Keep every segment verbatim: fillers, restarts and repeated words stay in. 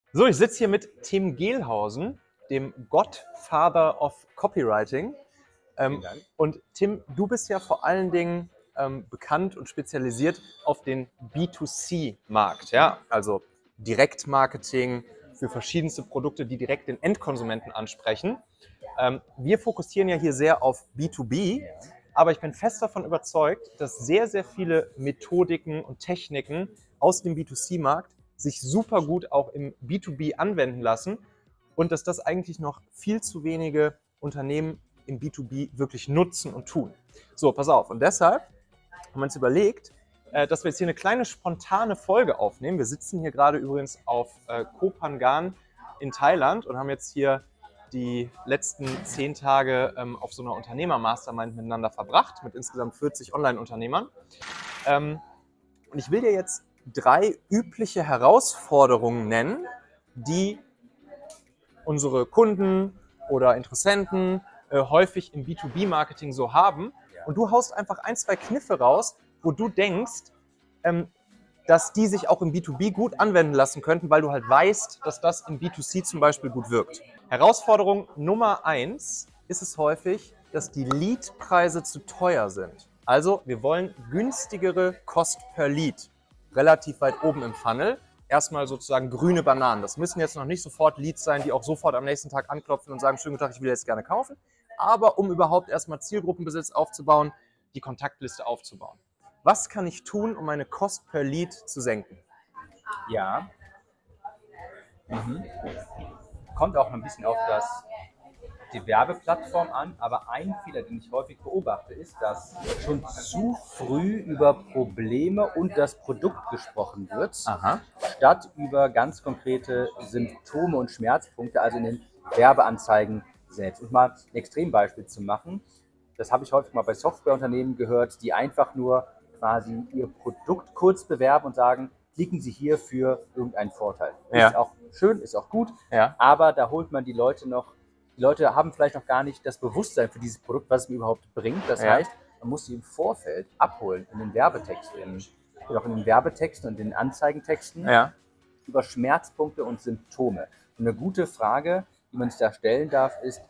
So, ich sitze hier mit Tim Gehlhausen, dem Godfather of Copywriting. Ähm, und Tim, du bist ja vor allen Dingen ähm, bekannt und spezialisiert auf den B zwei C-Markt, ja? Also Direktmarketing für verschiedenste Produkte, die direkt den Endkonsumenten ansprechen. Ähm, wir fokussieren ja hier sehr auf B zwei B, aber ich bin fest davon überzeugt, dass sehr, sehr viele Methodiken und Techniken aus dem B zwei C-Markt sich super gut auch im B zwei B anwenden lassen und dass das eigentlich noch viel zu wenige Unternehmen im B zwei B wirklich nutzen und tun. So, pass auf. Und deshalb haben wir uns überlegt, dass wir jetzt hier eine kleine spontane Folge aufnehmen. Wir sitzen hier gerade übrigens auf Koh Phangan in Thailand und haben jetzt hier die letzten zehn Tage auf so einer Unternehmer-Mastermind miteinander verbracht, mit insgesamt vierzig Online-Unternehmern. Und ich will dir jetzt drei übliche Herausforderungen nennen, die unsere Kunden oder Interessenten äh, häufig im B zwei B-Marketing so haben. Und du haust einfach ein, zwei Kniffe raus, wo du denkst, ähm, dass die sich auch im B zwei B gut anwenden lassen könnten, weil du halt weißt, dass das im B zwei C zum Beispiel gut wirkt. Herausforderung Nummer eins ist es häufig, dass die Leadpreise zu teuer sind. Also wir wollen günstigere Cost per Lead, relativ weit oben im Funnel. Erstmal sozusagen grüne Bananen. Das müssen jetzt noch nicht sofort Leads sein, die auch sofort am nächsten Tag anklopfen und sagen, schönen guten Tag, ich will jetzt gerne kaufen. Aber um überhaupt erstmal Zielgruppenbesitz aufzubauen, die Kontaktliste aufzubauen. Was kann ich tun, um meine Cost per Lead zu senken? Ja. Mhm. Kommt auch ein bisschen auf das, die Werbeplattform an, aber ein Fehler, den ich häufig beobachte, ist, dass schon zu früh über Probleme und das Produkt gesprochen wird, Aha. statt über ganz konkrete Symptome und Schmerzpunkte, also in den Werbeanzeigen selbst. Und mal ein Extrembeispiel zu machen, das habe ich häufig mal bei Softwareunternehmen gehört, die einfach nur quasi ihr Produkt kurz bewerben und sagen, klicken Sie hier für irgendeinen Vorteil. Ja. Ist auch schön, ist auch gut, Ja. aber da holt man die Leute noch, die Leute haben vielleicht noch gar nicht das Bewusstsein für dieses Produkt, was es mir überhaupt bringt. Das Ja. heißt, man muss sie im Vorfeld abholen, in den Werbetexten, in, auch in den Werbetexten und den Anzeigentexten, Ja. über Schmerzpunkte und Symptome. Und eine gute Frage, die man sich da stellen darf, ist,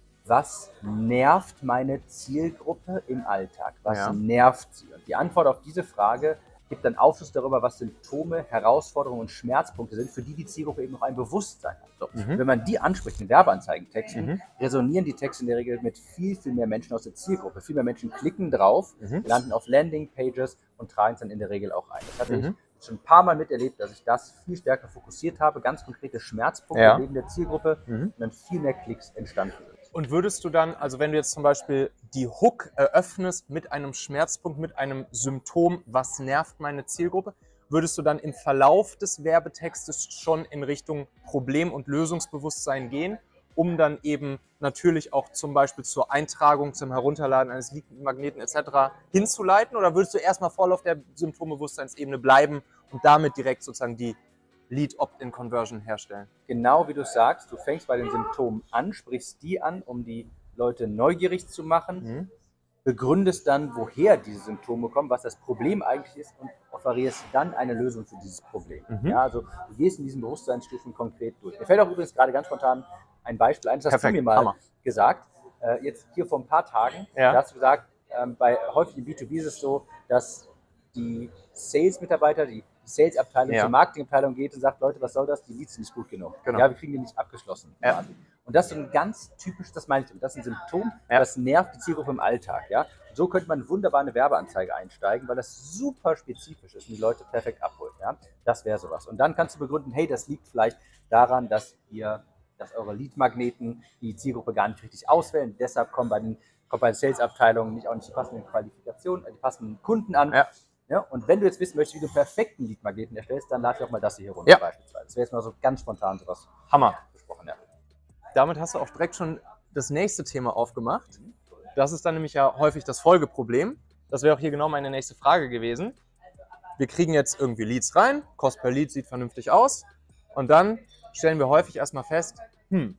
was nervt meine Zielgruppe im Alltag? Was Ja. nervt sie? Und die Antwort auf diese Frage gibt dann Aufschluss darüber, was Symptome, Herausforderungen und Schmerzpunkte sind, für die die Zielgruppe eben noch ein Bewusstsein hat. So. Mhm. Wenn man die anspricht in Werbeanzeigentexten, Mhm. resonieren die Texte in der Regel mit viel, viel mehr Menschen aus der Zielgruppe. Viel mehr Menschen klicken drauf, Mhm. landen auf Landingpages und tragen es dann in der Regel auch ein. Das hatte Mhm. ich schon ein paar Mal miterlebt, dass ich das viel stärker fokussiert habe, ganz konkrete Schmerzpunkte Ja. neben der Zielgruppe, Mhm. und dann viel mehr Klicks entstanden sind. Und würdest du dann, also wenn du jetzt zum Beispiel die Hook eröffnest mit einem Schmerzpunkt, mit einem Symptom, was nervt meine Zielgruppe, würdest du dann im Verlauf des Werbetextes schon in Richtung Problem- und Lösungsbewusstsein gehen, um dann eben natürlich auch zum Beispiel zur Eintragung, zum Herunterladen eines Leadmagneten et cetera hinzuleiten? Oder würdest du erstmal voll auf der Symptombewusstseinsebene bleiben und damit direkt sozusagen die Lead-Opt-in-Conversion herstellen? Genau wie du sagst, du fängst bei den Symptomen an, sprichst die an, um die Leute neugierig zu machen, Mhm. begründest dann, woher diese Symptome kommen, was das Problem eigentlich ist und offerierst dann eine Lösung für dieses Problem. Mhm. Ja, also du gehst in diesen Bewusstseinsstufen konkret durch. Mir fällt auch übrigens gerade ganz spontan ein Beispiel ein, das hast Perfekt, du mir mal Hammer. gesagt, äh, jetzt hier vor ein paar Tagen, Ja. da hast du gesagt, ähm, bei häufig im B zwei B ist es so, dass die Sales-Mitarbeiter, die Sales-Abteilung Ja. zur Marketing-Abteilung geht und sagt, Leute, was soll das? Die Leads sind nicht gut genug. Genau. Ja, wir kriegen die nicht abgeschlossen. Ja. Quasi. Und das ist so ein ganz typisches, das meine ich, das ist ein Symptom, Ja. das nervt die Zielgruppe im Alltag. Ja? Und so könnte man wunderbar eine Werbeanzeige einsteigen, weil das super spezifisch ist und die Leute perfekt abholt. Ja? Das wäre sowas. Und dann kannst du begründen, hey, das liegt vielleicht daran, dass ihr, dass eure Lead-Magneten die Zielgruppe gar nicht richtig auswählen. Deshalb kommen bei den, kommt bei den Sales-Abteilungen nicht auch nicht die passenden Qualifikationen, die passenden Kunden an. Ja. Ja, und wenn du jetzt wissen möchtest, wie du einen perfekten Lead-Magneten erstellst, dann lade ich auch mal das hier runter Ja. beispielsweise. Das wäre jetzt mal so ganz spontan sowas Hammer. besprochen. Ja. Damit hast du auch direkt schon das nächste Thema aufgemacht. Das ist dann nämlich ja häufig das Folgeproblem. Das wäre auch hier genau meine nächste Frage gewesen. Wir kriegen jetzt irgendwie Leads rein, Cost per Lead sieht vernünftig aus und dann stellen wir häufig erstmal fest, hm,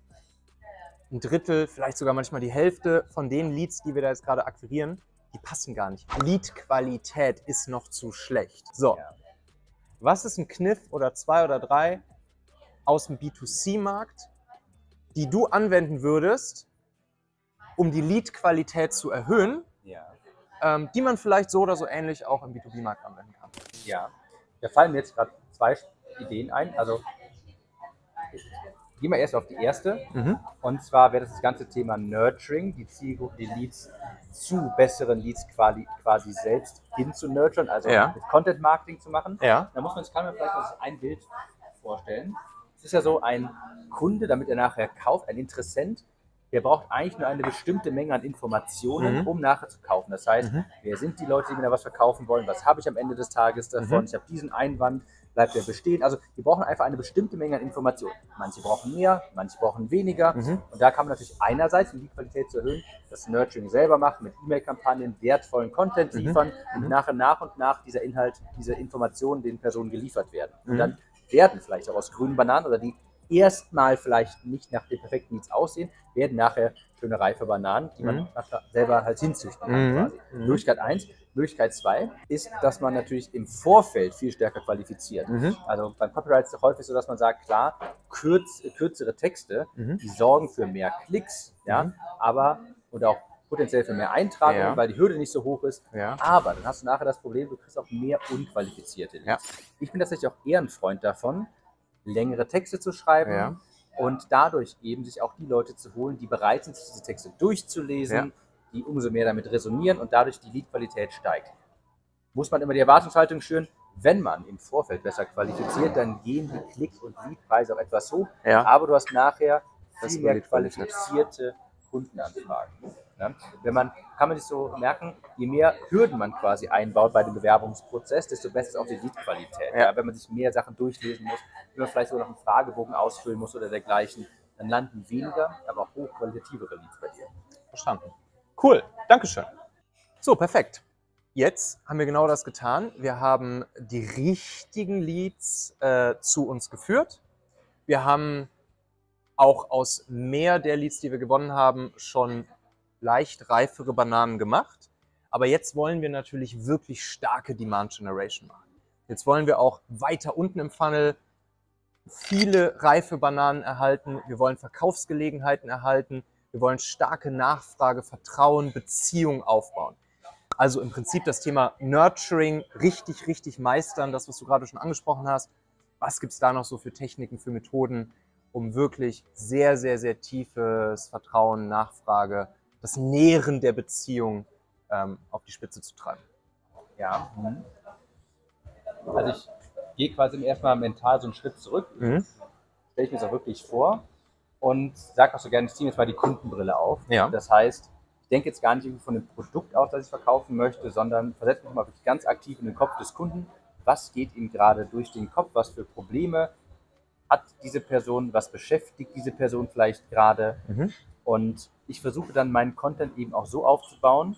ein Drittel, vielleicht sogar manchmal die Hälfte von den Leads, die wir da jetzt gerade akquirieren, die passen gar nicht. Lead-Qualität ist noch zu schlecht. So, Ja. was ist ein Kniff oder zwei oder drei, aus dem B zwei C-Markt, die du anwenden würdest, um die Lead-Qualität zu erhöhen, Ja. ähm, die man vielleicht so oder so ähnlich auch im B zwei B-Markt anwenden kann? Ja. Da fallen mir jetzt gerade zwei Ideen ein. Also gehen wir erst auf die erste. Mhm. Und zwar wäre das das ganze Thema Nurturing, die Zielgruppe, die Leads zu besseren Leads quasi, quasi selbst hin zu nurturen, also Ja. mit Content Marketing zu machen. Ja. Da muss man sich, kann man vielleicht mal ein Bild vorstellen. Es ist ja so, ein Kunde, damit er nachher kauft, ein Interessent, der braucht eigentlich nur eine bestimmte Menge an Informationen, Mhm. um nachher zu kaufen. Das heißt, Mhm. wer sind die Leute, die mir da was verkaufen wollen? Was habe ich am Ende des Tages davon? Mhm. Ich habe diesen Einwand, bleibt der bestehen? Also die brauchen einfach eine bestimmte Menge an Informationen. Manche brauchen mehr, manche brauchen weniger. Mhm. Und da kann man natürlich einerseits, um die Qualität zu erhöhen, das Nurturing selber machen, mit E-Mail-Kampagnen, wertvollen Content Mhm. liefern und Mhm. nachher nach und nach dieser Inhalt, diese Informationen den Personen geliefert werden. Und Mhm. dann werden vielleicht auch aus grünen Bananen oder die erstmal vielleicht nicht nach den perfekten Needs aussehen, werden nachher schöne reife Bananen, die man Mhm. nachher selber halt hinzüchten kann Mhm. quasi. Mhm. Möglichkeit eins. Möglichkeit zwei ist, dass man natürlich im Vorfeld viel stärker qualifiziert. Mhm. Also beim Copyright ist es häufig so, dass man sagt, klar, kürz, kürzere Texte, Mhm. die sorgen für mehr Klicks, ja, Mhm. aber und auch potenziell für mehr Eintragungen, Ja. weil die Hürde nicht so hoch ist. Ja. Aber dann hast du nachher das Problem, du kriegst auch mehr unqualifizierte Leads. Ja. Ich bin tatsächlich auch eher ein Freund davon, längere Texte zu schreiben Ja. und dadurch eben sich auch die Leute zu holen, die bereit sind, sich diese Texte durchzulesen, Ja. die umso mehr damit resonieren und dadurch die Leadqualität steigt. Muss man immer die Erwartungshaltung schüren, wenn man im Vorfeld besser qualifiziert, dann gehen die Klick- und Leadpreise auch etwas hoch, Ja. aber du hast nachher Das viel ist mehr Leadqualität. qualifizierte Kundenanfragen. Ja? Wenn man, kann man sich so merken, je mehr Hürden man quasi einbaut bei dem Bewerbungsprozess, desto besser ist auch die Leadqualität. Ja. Ja? Wenn man sich mehr Sachen durchlesen muss, wenn man vielleicht sogar noch einen Fragebogen ausfüllen muss oder dergleichen, dann landen weniger, aber auch hochqualitativere Leads bei dir. Verstanden. Cool, Dankeschön. So, perfekt. Jetzt haben wir genau das getan. Wir haben die richtigen Leads äh, zu uns geführt. Wir haben auch aus mehr der Leads, die wir gewonnen haben, schon leicht reifere Bananen gemacht. Aber jetzt wollen wir natürlich wirklich starke Demand Generation machen. Jetzt wollen wir auch weiter unten im Funnel viele reife Bananen erhalten. Wir wollen Verkaufsgelegenheiten erhalten. Wir wollen starke Nachfrage, Vertrauen, Beziehung aufbauen. Also im Prinzip das Thema Nurturing richtig, richtig meistern, das, was du gerade schon angesprochen hast. Was gibt es da noch so für Techniken, für Methoden, um wirklich sehr, sehr, sehr tiefes Vertrauen, Nachfrage, das Nähren der Beziehung ähm, auf die Spitze zu treiben? Ja. Also ich gehe quasi erstmal mental so einen Schritt zurück, Mhm. stelle ich mir das auch wirklich vor und sage auch so gerne, ich ziehe jetzt mal die Kundenbrille auf. Ja. Das heißt, ich denke jetzt gar nicht irgendwie von dem Produkt aus, das ich verkaufen möchte, sondern versetze mich mal wirklich ganz aktiv in den Kopf des Kunden. Was geht ihm gerade durch den Kopf? Was für Probleme hat diese Person? Was beschäftigt diese Person vielleicht gerade? Mhm. Und ich versuche dann meinen Content eben auch so aufzubauen,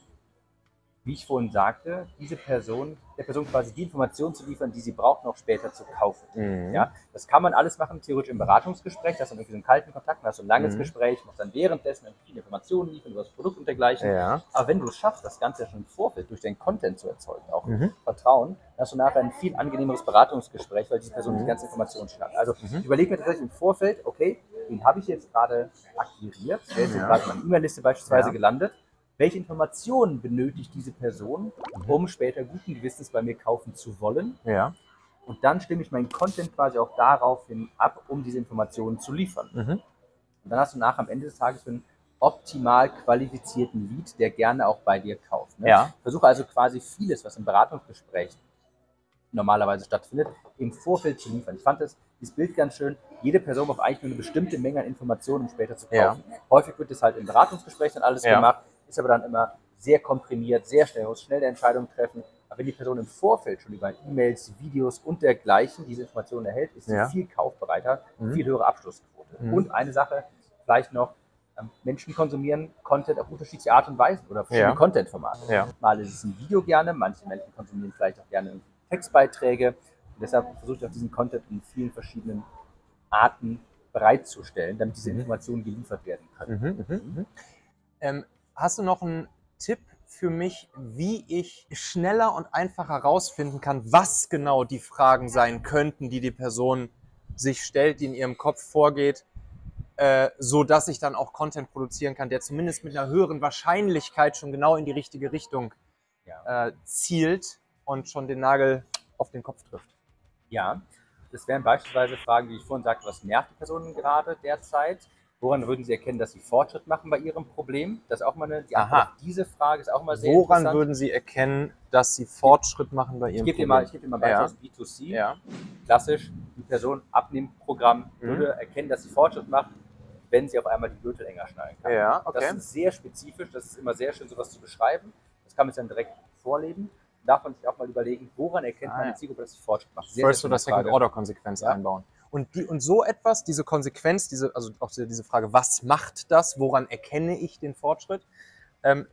wie ich vorhin sagte, diese Person, der Person quasi die Informationen zu liefern, die sie braucht, noch später zu kaufen. Mhm. Ja, das kann man alles machen, theoretisch im Beratungsgespräch, das ist dann irgendwie so einen kalten Kontakt, dann hast du ein langes Mhm. Gespräch, musst dann währenddessen viele Informationen liefern über das Produkt und dergleichen. Ja. Aber wenn du es schaffst, das Ganze ja schon im Vorfeld durch deinen Content zu erzeugen, auch Mhm. Vertrauen, dann hast du nachher ein viel angenehmeres Beratungsgespräch, weil diese Person Mhm. die ganze Information schon hat. Also Mhm. ich überlege mir tatsächlich im Vorfeld, okay, wen habe ich jetzt gerade akquiriert, wer ist Ja. jetzt gerade in meiner E-Mail-Liste beispielsweise Ja. gelandet, welche Informationen benötigt diese Person, um später guten Gewissens bei mir kaufen zu wollen. Ja. Und dann stimme ich meinen Content quasi auch daraufhin ab, um diese Informationen zu liefern. Mhm. Und dann hast du nachher am Ende des Tages einen optimal qualifizierten Lead, der gerne auch bei dir kauft. Ne? Ja. Ich versuche also quasi vieles, was im Beratungsgespräch normalerweise stattfindet, im Vorfeld zu liefern. Ich fand das, dieses Bild ganz schön. Jede Person braucht eigentlich nur eine bestimmte Menge an Informationen, um später zu kaufen. Ja. Häufig wird das halt im Beratungsgespräch dann alles Ja. gemacht, ist aber dann immer sehr komprimiert, sehr schnell, muss schnell eine Entscheidung treffen. Aber wenn die Person im Vorfeld schon über E-Mails, Videos und dergleichen diese Informationen erhält, ist sie Ja. viel kaufbereiter, Mhm. viel höhere Abschlussquote. Mhm. Und eine Sache vielleicht noch, ähm, Menschen konsumieren Content auf unterschiedliche Art und Weisen oder verschiedene Ja. Content-Formate. Ja. Mal ist es ein Video gerne, manche Menschen konsumieren vielleicht auch gerne Textbeiträge. Und deshalb versuche ich auch diesen Content in vielen verschiedenen Arten bereitzustellen, damit diese Mhm. Informationen geliefert werden können. Mhm, mhm, mhm. Ähm, hast du noch einen Tipp für mich, wie ich schneller und einfacher herausfinden kann, was genau die Fragen sein könnten, die die Person sich stellt, die in ihrem Kopf vorgeht, äh, so dass ich dann auch Content produzieren kann, der zumindest mit einer höheren Wahrscheinlichkeit schon genau in die richtige Richtung Ja. äh, zielt und schon den Nagel auf den Kopf trifft. Ja, das wären beispielsweise Fragen, wie ich vorhin sagte, was nervt die Personen gerade derzeit? Woran würden Sie erkennen, dass Sie Fortschritt machen bei Ihrem Problem? Das ist auch mal eine, die Antwort Aha. auf diese Frage ist auch mal sehr Woran interessant. würden Sie erkennen, dass Sie Fortschritt machen bei Ich Ihrem gebe dir Problem? mal, ich gebe dir mal ein Beispiel Ja. aus B zwei C. Ja. Klassisch, die Person Abnehmprogramm Mhm. würde erkennen, dass sie Fortschritt macht, wenn sie auf einmal die Gürtel enger schnallen kann. Ja, okay. Das ist sehr spezifisch, das ist immer sehr schön, sowas zu beschreiben. Das kann man sich dann direkt vorleben. Darf man sich auch mal überlegen, woran erkennt Ah, meine ja. Zielgruppe, dass sie Fortschritt macht. Sehr, First sehr oder schöne Frage. Second-Order-Konsequenz Ja. einbauen. Und, die, und so etwas, diese Konsequenz, diese, also auch diese Frage, was macht das, woran erkenne ich den Fortschritt, ähm,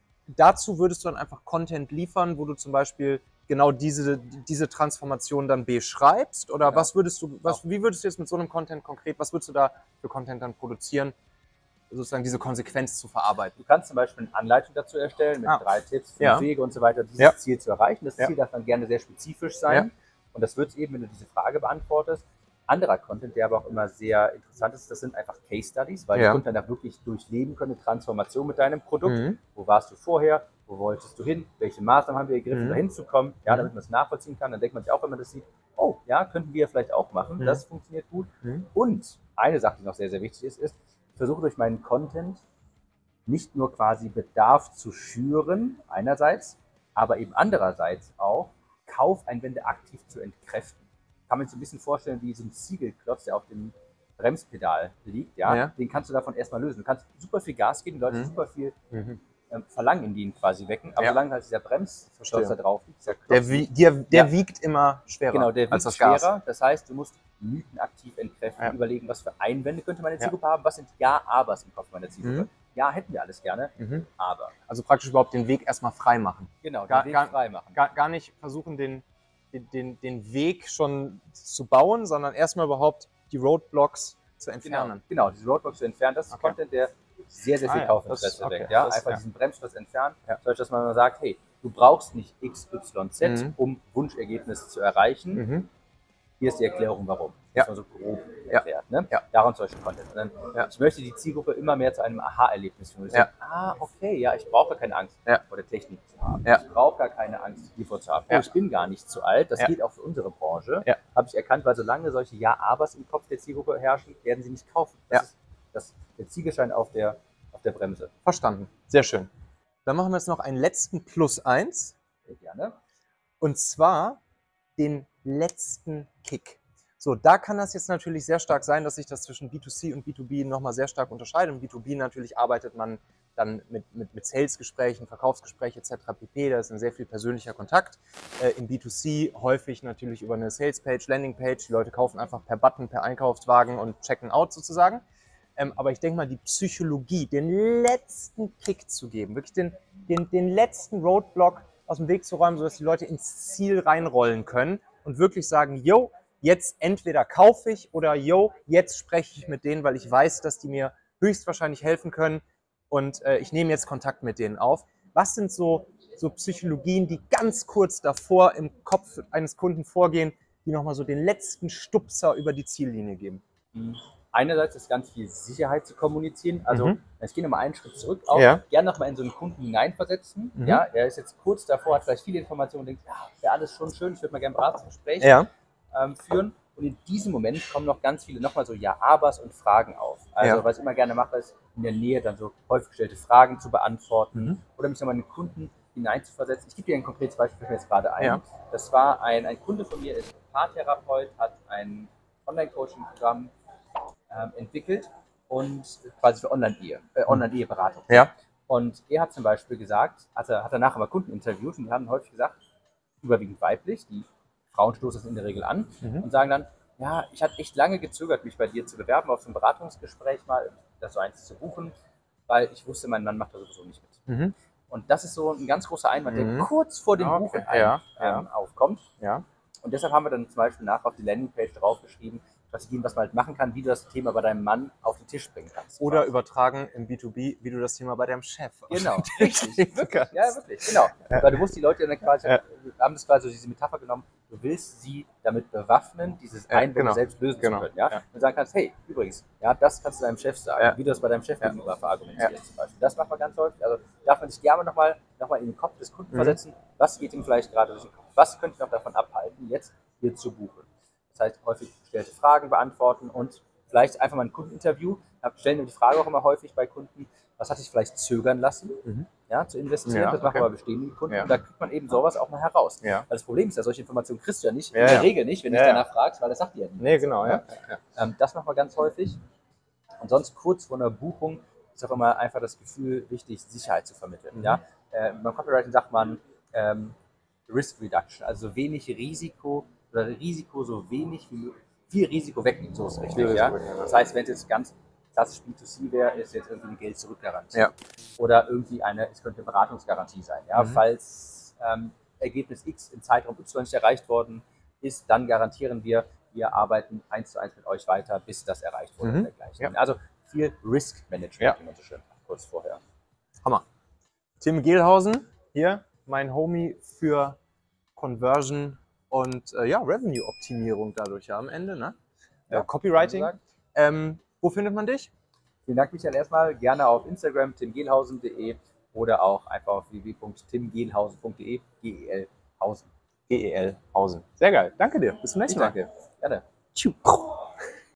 dazu würdest du dann einfach Content liefern, wo du zum Beispiel genau diese, diese Transformation dann beschreibst? Oder Genau. was würdest du, was, wie würdest du jetzt mit so einem Content konkret, was würdest du da für Content dann produzieren, sozusagen diese Konsequenz zu verarbeiten? Du kannst zum Beispiel eine Anleitung dazu erstellen mit Ah. drei Tipps, fünf Ja. Wege und so weiter, dieses Ja. Ziel zu erreichen. Das Ja. Ziel darf dann gerne sehr spezifisch sein. Ja. Und das wird es eben, wenn du diese Frage beantwortest. Anderer Content, der aber auch immer sehr interessant ist, das sind einfach Case Studies, weil Ja. die Kunden dann auch wirklich durchleben können, eine Transformation mit deinem Produkt. Mhm. Wo warst du vorher? Wo wolltest du hin? Welche Maßnahmen haben wir ergriffen, Mhm. da hinzukommen? Ja, Mhm. damit man es nachvollziehen kann. Dann denkt man sich auch, wenn man das sieht, oh, ja, könnten wir vielleicht auch machen. Mhm. Das funktioniert gut. Mhm. Und eine Sache, die noch sehr, sehr wichtig ist, ist, ich versuche durch meinen Content nicht nur quasi Bedarf zu schüren, einerseits, aber eben andererseits auch Kaufeinwände aktiv zu entkräften. Kann man sich so ein bisschen vorstellen wie so ein Ziegelklotz, der auf dem Bremspedal liegt. Ja? Ja. Den kannst du davon erstmal lösen. Du kannst super viel Gas geben, die Leute Mhm. super viel Mhm. ähm, Verlangen in den quasi wecken. Aber Ja. solange halt dieser Bremsklotz Verstehe. da drauf liegt, dieser Der, Klotz wie, liegt, der, der Ja. wiegt immer schwerer genau, der als wiegt das Gas. schwerer. Das heißt, du musst Mythen aktiv entkräften, Ja. überlegen, was für Einwände könnte meine Ja. Zielgruppe haben, was sind Ja-Abers im Kopf meiner Zielgruppe. Mhm. Ja, hätten wir alles gerne, Mhm. aber. Also praktisch überhaupt den Weg erstmal frei machen. Genau, Gar- den Weg gar- frei machen. Gar, gar nicht versuchen, den, den, den, den Weg schon zu bauen, sondern erstmal überhaupt die Roadblocks zu Genau, entfernen. genau, diese Roadblocks zu entfernen, das ist Okay. Content, der sehr, sehr Ah viel ja, Kaufinteresse das- okay, weckt. Ja? das- Einfach ja. diesen Bremsklotz entfernen, Ja. zum Beispiel, dass man mal sagt, hey, du brauchst nicht X Y Z, Mhm. um Wunschergebnis zu erreichen. Mhm. Hier ist die Erklärung, warum. Ja. Das war so grob Ja. erklärt. Ne? Ja. Daran zum Beispiel Content. Und dann, Ja. Ich möchte die Zielgruppe immer mehr zu einem Aha-Erlebnis führen. Ich Ja. sage, ah, okay, ja, ich brauche keine Angst Ja. vor der Technik zu haben. Ja. Ich brauche gar keine Angst hiervor zu haben. Ja. Oh, ich bin gar nicht zu alt. Das Ja. geht auch für unsere Branche. Ja. Habe ich erkannt, weil solange solche Ja-Abers im Kopf der Zielgruppe herrschen, werden sie nicht kaufen. Das Ja. ist das, der Ziegelschein auf der, auf der Bremse. Verstanden. Sehr schön. Dann machen wir jetzt noch einen letzten Plus eins. Sehr gerne. Und zwar den letzten Kick. So, da kann das jetzt natürlich sehr stark sein, dass sich das zwischen B zwei C und B zwei B nochmal sehr stark unterscheidet. Im B zwei B natürlich arbeitet man dann mit, mit, mit Sales-Gesprächen, Verkaufsgesprächen et cetera pp. Da ist ein sehr viel persönlicher Kontakt. Äh, Im B zwei C häufig natürlich über eine Sales-Page, Landing-Page. Die Leute kaufen einfach per Button, per Einkaufswagen und checken out sozusagen. Ähm, aber ich denke mal, die Psychologie, den letzten Kick zu geben, wirklich den, den, den letzten Roadblock aus dem Weg zu räumen, sodass die Leute ins Ziel reinrollen können und wirklich sagen, yo, jetzt entweder kaufe ich oder yo, jetzt spreche ich mit denen, weil ich weiß, dass die mir höchstwahrscheinlich helfen können und äh, ich nehme jetzt Kontakt mit denen auf. Was sind so, so Psychologien, die ganz kurz davor im Kopf eines Kunden vorgehen, die nochmal so den letzten Stupser über die Ziellinie geben? Einerseits ist ganz viel Sicherheit zu kommunizieren. Also, Mhm. ich gehe nochmal einen Schritt zurück, auch Ja. gerne nochmal in so einen Kunden hineinversetzen. Mhm. Ja, er ist jetzt kurz davor, hat vielleicht viele Informationen und denkt, ja, wäre alles schon schön, ich würde mal gerne ein Beratungsgespräch Ja. ähm, führen. Und in diesem Moment kommen noch ganz viele nochmal so Ja-Abers und Fragen auf. Also, Ja. was ich immer gerne mache, ist in der Nähe dann so häufig gestellte Fragen zu beantworten Mhm. oder mich nochmal in den Kunden hineinzuversetzen. Ich gebe dir ein konkretes Beispiel, fällt mir jetzt gerade ein. Ja. Das war ein, ein Kunde von mir, ist Paartherapeut, hat ein Online-Coaching-Programm ähm, entwickelt und quasi für Online-Ehe, äh, Online-Eheberatung. Ja. Und er hat zum Beispiel gesagt, hat er, hat er nachher mal Kunden interviewt und die haben häufig gesagt, überwiegend weiblich, die Frauen stoßen das in der Regel an Mhm. und sagen dann, ja, ich hatte echt lange gezögert, mich bei dir zu bewerben, auf so ein Beratungsgespräch mal, das so eins zu buchen, weil ich wusste, mein Mann macht da sowieso nicht mit. Mhm. Und das ist so ein ganz großer Einwand, Mhm. der kurz vor dem Okay, Buchen ja, ein, ähm, aufkommt. Ja. Und deshalb haben wir dann zum Beispiel nachher auf die Landingpage draufgeschrieben, Strategien, was man halt machen kann, wie du das Thema bei deinem Mann auf den Tisch bringen kannst. Oder quasi. übertragen im B zwei B, wie du das Thema bei deinem Chef Genau, auf den Tisch richtig, bringen kannst. Ja, wirklich, genau. Weil du musst die Leute dann quasi, Ja. wir haben das quasi so diese Metapher genommen, du willst sie damit bewaffnen, dieses Ja, Einwände genau. selbst lösen Genau. zu können. Ja? Ja. Und sagen kannst, hey, übrigens, ja, das kannst du deinem Chef sagen, Ja. wie du das bei deinem Chef Ja. gegenüber verargumentierst zum Beispiel. Das macht man ganz häufig. Also darf man sich gerne nochmal noch mal in den Kopf des Kunden Mhm. versetzen, was geht ihm vielleicht gerade durch den Kopf? Was könnte ich noch davon abhalten, jetzt hier zu buchen? Das heißt, häufig gestellte Fragen beantworten und vielleicht einfach mal ein Kundeninterview. Da stellen wir die Frage auch immer häufig bei Kunden, was hat dich vielleicht zögern lassen, Mhm. ja, zu investieren? Ja, das machen okay. wir bei bestehenden Kunden. Ja. Und da kriegt man eben sowas auch mal heraus. Ja. Weil das Problem ist ja, solche Informationen kriegst du ja nicht, Ja, in der ja. Regel nicht, wenn du Ja, dich ja. danach fragst, weil das sagt dir ja niemand. Nee, genau, ja. Ja. Ähm, das machen wir ganz häufig. Und sonst kurz vor einer Buchung ist auch immer einfach das Gefühl wichtig, Sicherheit zu vermitteln. Mhm. Ja? Äh, beim Copywriting sagt man ähm, Risk Reduction, also so wenig Risiko oder Risiko so wenig wie möglich, viel Risiko wegnehmen, so ist es richtig. Viel Ja? Risiko wegnehmen, ja. Das heißt, wenn es jetzt ganz klassisch B zwei C wäre, ist jetzt irgendwie eine Geld-Zurück-Garantie. Ja. Oder irgendwie eine, es könnte eine Beratungsgarantie sein. Ja? Mhm. Falls ähm, Ergebnis X im Zeitraum Y nicht erreicht worden ist, dann garantieren wir, wir arbeiten eins zu eins mit euch weiter, bis das erreicht wurde. Mhm. Und dergleichen. Ja. Also viel Risk Management, Ja. wie man so schön sagt, kurz vorher. Hammer. Tim Gehlhausen, hier, mein Homie für Conversion und äh, ja, Revenue-Optimierung dadurch ja am Ende, ne? Ja, äh, Copywriting. kann man sagen. Ähm, wo findet man dich? Vielen Dank, Michael, erstmal. Gerne auf Instagram timgehlhausen punkt de oder auch einfach auf w w w punkt timgehlhausen punkt de, G E L Hausen. G E L Hausen. Sehr geil. Danke dir. Bis zum Ich nächsten Mal. danke. Gerne. Tschu.